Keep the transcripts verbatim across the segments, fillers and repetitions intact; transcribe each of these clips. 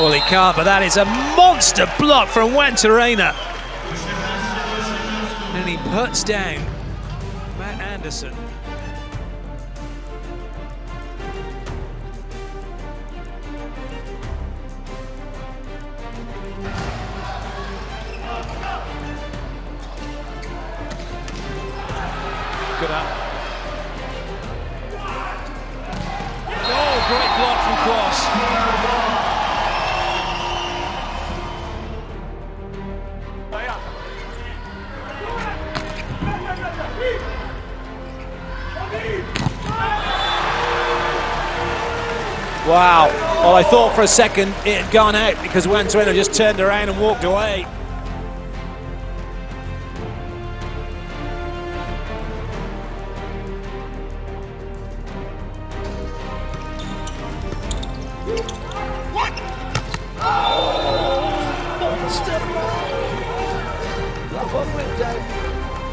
Well, he can't, but that is a monster block from Juantorena. And he puts down Matt Anderson. Good up. Oh, great block from Cross. Wow. Well, I thought for a second it had gone out because Juantorena just turned around and walked away. What? Oh! Monster block! That one went down.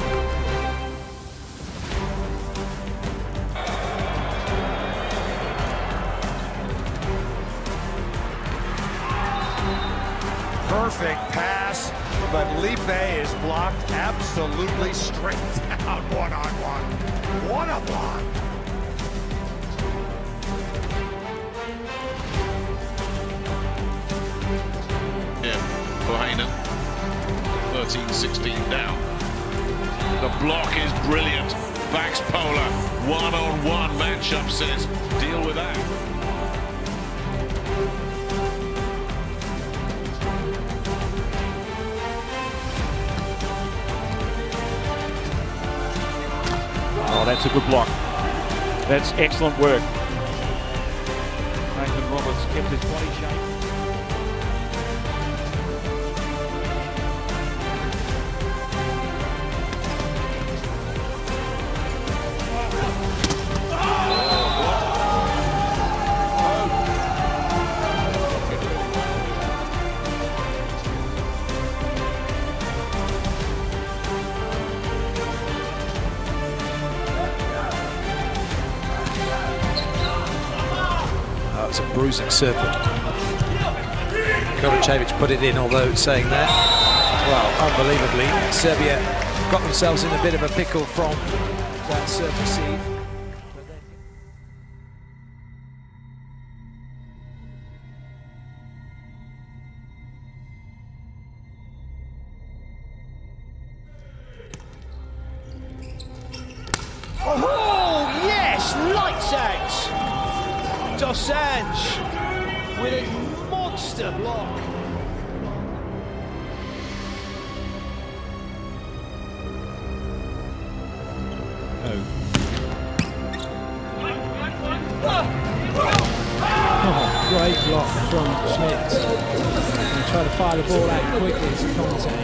Perfect pass, but Lipe is blocked absolutely straight down, one-on-one. What a block! Yeah, Bohannon, thirteen sixteen down. The block is brilliant. Backs Pola, one-on-one matchup says, deal with that. Oh, that's a good block. That's excellent work. Nathan Roberts kept his body shape. It's a bruising serpent. Kovacevic put it in, although saying that, well, unbelievably, Serbia got themselves in a bit of a pickle from that serve receive. Oh, yes! Lights out! Dosanjh with a monster block. Oh. Oh, great block from Schmidt. And try to fire the ball out quickly to Conte.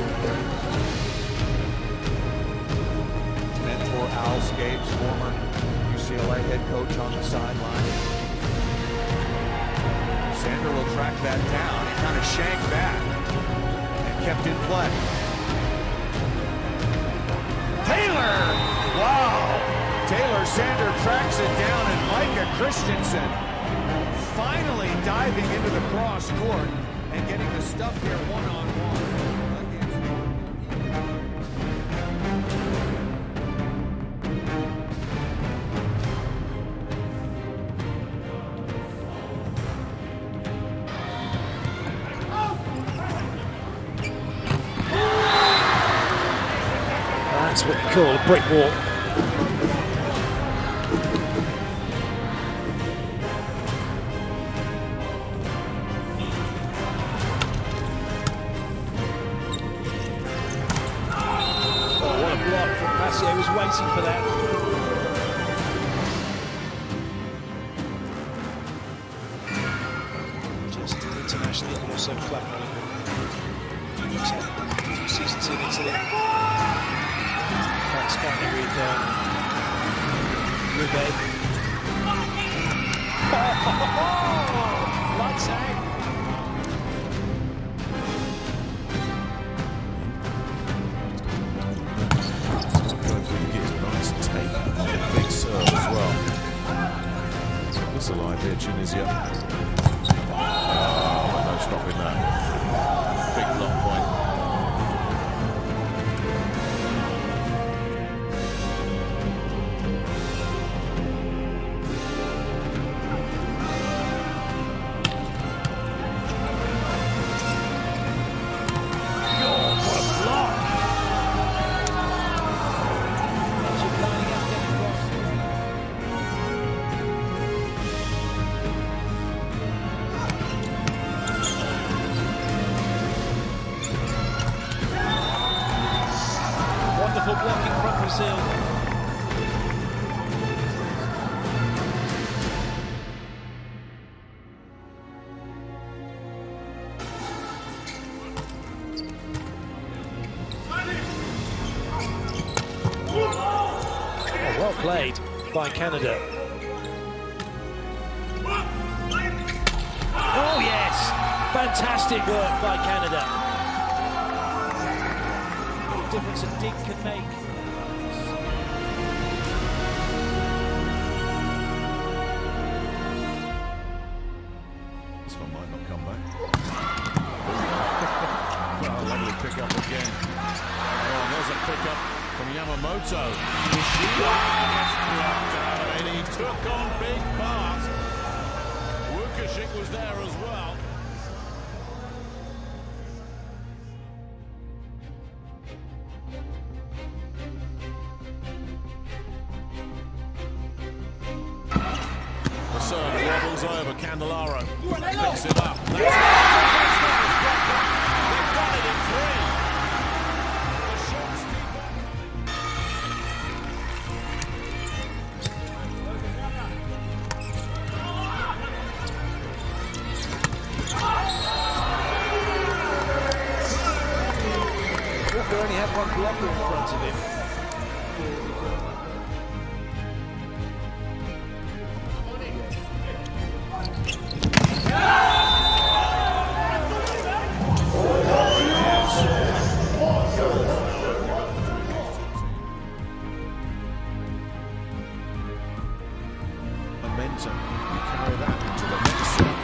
Mentor Al Scapes, former U C L A head coach on the sideline. Sander will track that down. He kind of shanked back and kept in play. Taylor! Wow! Taylor Sander tracks it down, and Micah Christensen finally diving into the cross court and getting the stuff here one-on-one. That's what you call a brick wall. Oh, what a block from Passio, was waiting for that. Just internationally, but also club two seasons in Italy. That's finally with uh, Rubé. Oh, lights out. Sometimes when you get a nice take on the big serve as well. So this is a live here, Tunisia. Oh, no stopping that. Big block point. Wonderful blocking from Brazil. Oh, well played by Canada. Oh yes, fantastic work by Canada. What difference a dig can make. This one might not come back. Well, lovely pick up again. Oh, there's a pick up from Yamamoto. Ishida gets blocked out, and he took on big part. Wukashik was there as well. The serve wobbles over. Candelaro picks it up. That's it. They've done it in three. The shots keep on. Walker only had one blocker in front of him. Momentum. You carry that into the next set.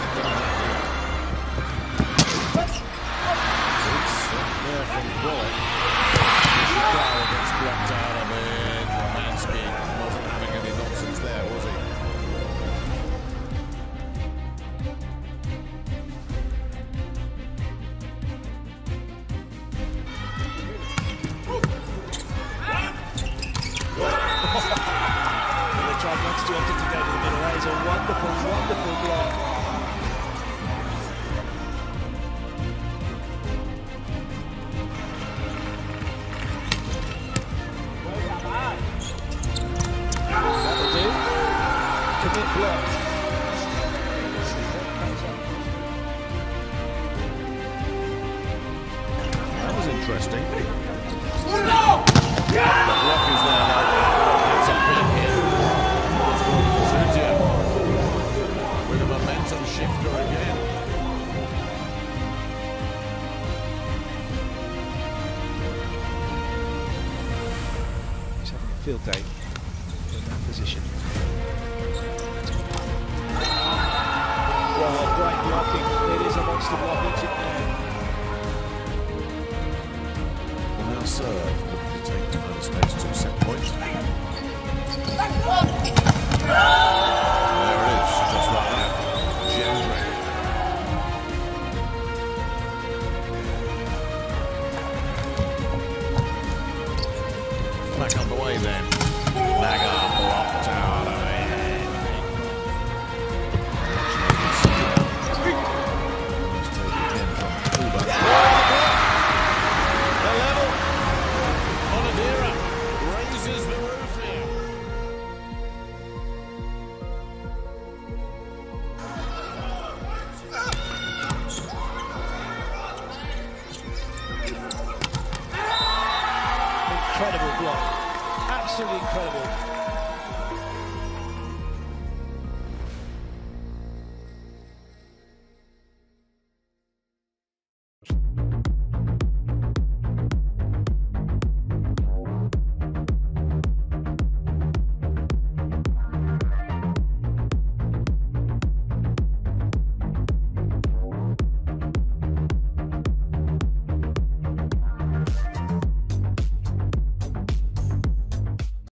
It's there from Bullock. Ishikawa gets blocked out of it. Romansky wasn't having any nonsense there, was he? Tried once too often to go to the middle. That is a wonderful, wonderful block. That'll do. Commit block. That was interesting. The block is there now. That's a big hit. With a momentum shifter again. He's having a field day in that position. Well, great blocking. It is a monster block, isn't it? Will now serve, looking to take the United States to set point. There it is, just like that. Gendry. Back on the way then. Naga blocked out of it. Let's take it again from Kuba. The level. Onodera raises the roof here. Incredible block. Absolutely incredible.